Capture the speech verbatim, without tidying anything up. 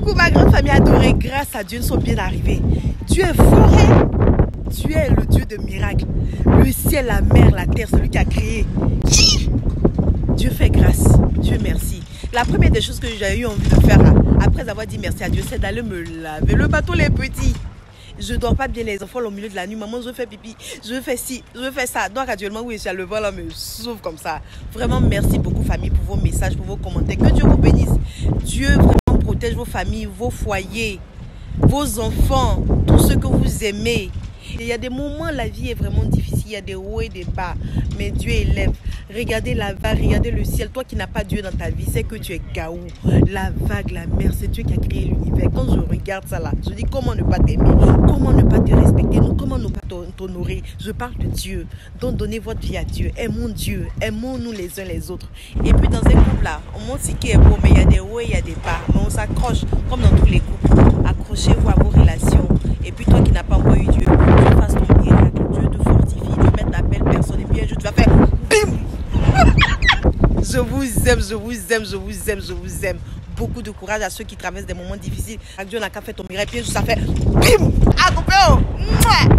Coucou ma grande famille adorée, grâce à Dieu, nous sommes bien arrivés. Dieu est fort, hein? Tu es le Dieu de miracles. Le ciel, la mer, la terre, celui qui a créé. Dieu fait grâce. Dieu merci. La première des choses que j'ai eu envie de faire là, après avoir dit merci à Dieu, c'est d'aller me laver le bateau les petits. Je ne dors pas bien les enfants au milieu de la nuit. Maman, je fais pipi, je fais ci, je fais ça. Donc actuellement, oui, le vent là me souffle comme ça. Vraiment, merci beaucoup famille pour vos messages, pour vos commentaires. Que Dieu vous bénisse. Dieu vraiment protège vos familles, vos foyers, vos enfants, tous ceux que vous aimez. Il y a des moments, la vie est vraiment difficile, il y a des hauts et des bas, mais Dieu élève. Regardez la vague, regardez le ciel. Toi qui n'as pas Dieu dans ta vie, c'est que tu es gaou. La vague, la mer, c'est Dieu qui a créé l'univers. Quand je regarde ça là, je dis comment ne pas t'aimer, comment ne pas te respecter, comment ne pas t'honorer. Je parle de Dieu. Donc donnez votre vie à Dieu. Aimons Dieu, aimons-nous les uns les autres. Et puis dans un couple là, on montre ce qui est beau, mais il y a des hauts et il y a des bas. Mais on s'accroche comme dans tous les couples. Accrochez-vous à vos relations. Et puis toi qui n'as pas encore eu Dieu, Dieu fasse ton miracle, Dieu te fortifie, Dieu mette la belle personne et puis un jour tu vas faire bim. Je vous aime, je vous aime, je vous aime, je vous aime. Beaucoup de courage à ceux qui traversent des moments difficiles. Dieu n'a qu'à faire ton miracle et puis un jour ça fait bim. Ah, copain.